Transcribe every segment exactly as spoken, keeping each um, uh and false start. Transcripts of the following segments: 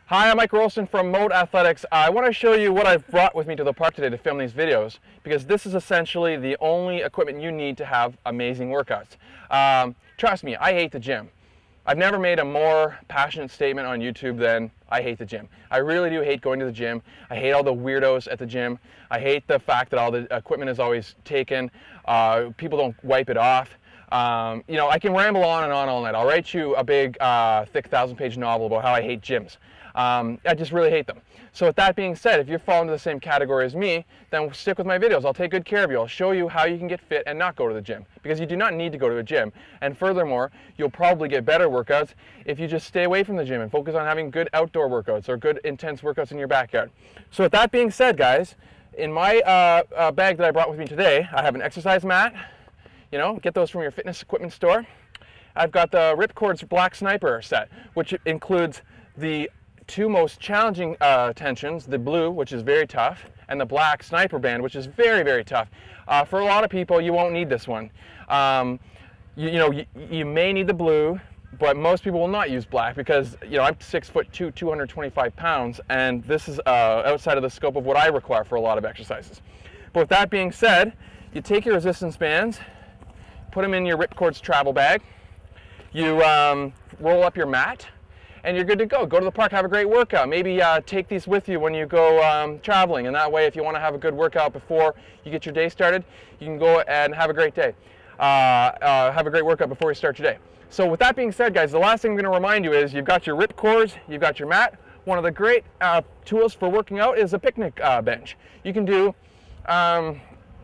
Hi, I'm Mike Rolston from Mode Athletics. I want to show you what I've brought with me to the park today to film these videos, because this is essentially the only equipment you need to have amazing workouts. Um, trust me, I hate the gym. I've never made a more passionate statement on YouTube than I hate the gym. I really do hate going to the gym. I hate all the weirdos at the gym. I hate the fact that all the equipment is always taken. Uh, people don't wipe it off. Um, you know, I can ramble on and on all night. I'll write you a big, uh, thick thousand-page novel about how I hate gyms. Um, I just really hate them. So with that being said, if you're falling into the same category as me, then stick with my videos. I'll take good care of you. I'll show you how you can get fit and not go to the gym, because you do not need to go to a gym. And furthermore, you'll probably get better workouts if you just stay away from the gym and focus on having good outdoor workouts or good intense workouts in your backyard. So with that being said, guys, in my uh, uh, bag that I brought with me today, I have an exercise mat. You know, get those from your fitness equipment store. I've got the Ripcord Black Sniper set, which includes the two most challenging uh, tensions, the blue, which is very tough, and the black sniper band, which is very, very tough. Uh, for a lot of people, you won't need this one. Um, you, you know, you, you may need the blue, but most people will not use black because, you know, I'm six foot two, two hundred twenty-five pounds, and this is uh, outside of the scope of what I require for a lot of exercises. But with that being said, you take your resistance bands, put them in your Ripcord travel bag, you um, roll up your mat, and you're good to go. Go to the park, have a great workout. Maybe uh, take these with you when you go um, traveling, and that way if you want to have a good workout before you get your day started, you can go and have a great day. Uh, uh, have a great workout before you start your day. So with that being said, guys, the last thing I'm going to remind you is you've got your Ripcords, you've got your mat. One of the great uh, tools for working out is a picnic uh, bench. You can do, um,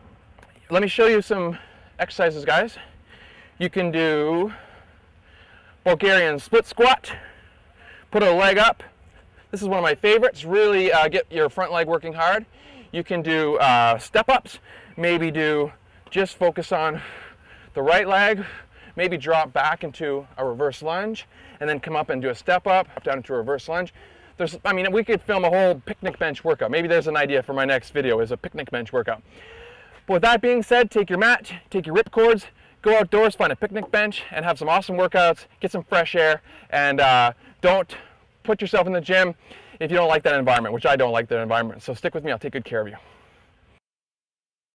let me show you some exercises, guys. You can do Bulgarian split squat. Put a leg up. This is one of my favorites. Really uh, get your front leg working hard. You can do uh, step ups. Maybe do just focus on the right leg. Maybe drop back into a reverse lunge, and then come up and do a step up, up down into a reverse lunge. There's, I mean, we could film a whole picnic bench workout. Maybe there's an idea for my next video, is a picnic bench workout. But with that being said, take your mat, take your Ripcords, go outdoors, find a picnic bench, and have some awesome workouts, get some fresh air, and uh, don't put yourself in the gym if you don't like that environment, which I don't like that environment. So stick with me, I'll take good care of you.